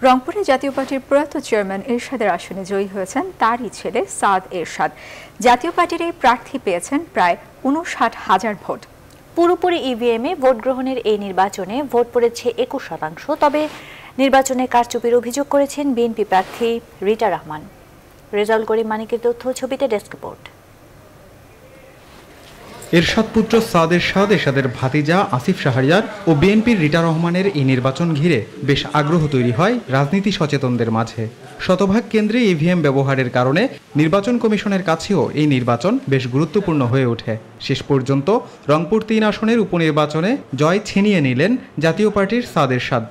রংপুরে জাতীয় পার্টির প্রয়াত চেয়ারম্যান এরশাদের আসনে জয়ী হয়েছেন তারই ছেলে সাদ এরশাদ। জাতীয় পার্টির এই প্রার্থী পেয়েছেন প্রায় ৫৯,০০০ ভোট। পুরোপুরি ইভিএমে ভোট গ্রহণের এই নির্বাচনে ভোট পড়েছে ২১%। তবে নির্বাচনে কারচুপির অভিযোগ করেছেন বিএনপি প্রার্থী রিটা রহমান। রেজাউল করিম মানিকের তথ্য, ছবিতে ডেস্ক রিপোর্ট। এরশাদ পুত্র সাদ এরশাদের ভাতিজা আসিফ শাহরিয়ার ও বিএনপির রিটা রহমানের এই নির্বাচন ঘিরে বেশ আগ্রহ তৈরি হয় রাজনীতি সচেতনদের মাঝে। শতভাগ কেন্দ্রে ইভিএম ব্যবহারের কারণে নির্বাচন কমিশনের কাছেও এই নির্বাচন বেশ গুরুত্বপূর্ণ হয়ে ওঠে। শেষ পর্যন্ত রংপুর ৩ আসনের উপনির্বাচনে জয় ছিনিয়ে নিলেন জাতীয় পার্টির সাদ এরশাদ।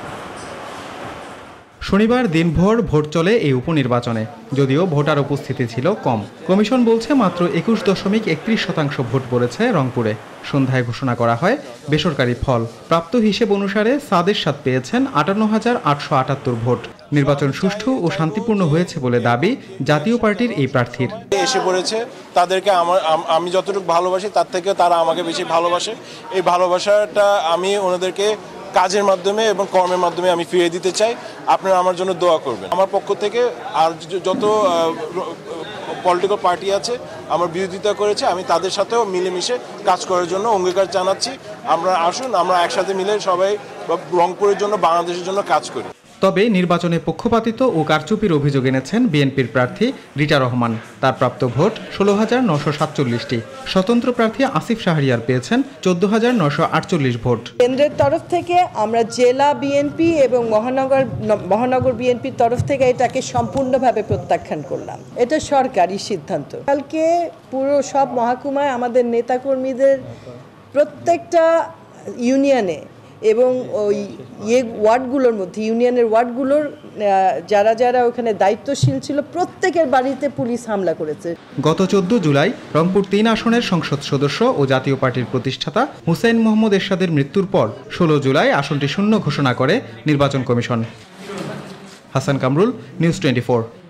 শনিবার দিনভর ভোট চলে এই উপনির্বাচনে, যদিও ভোটার উপস্থিতি ছিল কম। কমিশন বলছে মাত্র ২১.৩১% ভোট পড়েছে রংপুরে। সন্ধ্যায় ঘোষণা করা হয় বেসরকারি ফল। প্রাপ্ত হিসেব অনুসারে সাদ এরশাদ পেয়েছেন ৫৮,৮৭৮ ভোট। নির্বাচন সুষ্ঠু ও শান্তিপূর্ণ হয়েছে বলে দাবি জাতীয় পার্টির এই প্রার্থীর। এসে পড়েছে, তাদেরকে আমি যতটুকু ভালোবাসি তার থেকে তারা আমাকে বেশি ভালোবাসে। এই ভালোবাসাটা আমি ওনাদেরকে কাজের মাধ্যমে এবং কর্মের মাধ্যমে আমি ফিরিয়ে দিতে চাই। আপনারা আমার জন্য দোয়া করবেন। আমার পক্ষ থেকে আর যত পলিটিক্যাল পার্টি আছে আমার বিরোধিতা করেছে, আমি তাদের সাথেও মিলেমিশে কাজ করার জন্য অঙ্গীকার জানাচ্ছি। আমরা আসুন, আমরা একসাথে মিলে সবাই রংপুরের জন্য, বাংলাদেশের জন্য কাজ করি। তবে নির্বাচনে পক্ষপাতিত্ব ও কারচুপির অভিযোগ এনেছেন বিএনপির প্রার্থী রিটা রহমান। তার প্রাপ্ত ভোট ১৬,৯৪৭টি। স্বতন্ত্র প্রার্থী আসিফ শাহরিয়ার পেয়েছেন ১৪,৯৪৮ ভোট। কেন্দ্রের তরফ থেকে আমরা জেলা বিএনপি এবং মহানগর বিএনপির তরফ থেকে এটাকে সম্পূর্ণভাবে প্রত্যাখ্যান করলাম। এটা সরকারি সিদ্ধান্ত। কালকে পুরো সব মহকুমায় আমাদের নেতাকর্মীদের প্রত্যেকটা ইউনিয়নে এবং ওই ওয়ার্ডগুলোর মধ্যে, ইউনিয়নের ওয়ার্ডগুলোর যারা ওখানে দায়িত্বশীল ছিল প্রত্যেকের বাড়িতে পুলিশ হামলা করেছে। গত ১৪ জুলাই রংপুর ৩ আসনের সংসদ সদস্য ও জাতীয় পার্টির প্রতিষ্ঠাতা হুসাইন মোহাম্মদ এরশাদের মৃত্যুর পর ১৬ জুলাই আসনটি শূন্য ঘোষণা করে নির্বাচন কমিশন। হাসান কামরুল, নিউজ 24।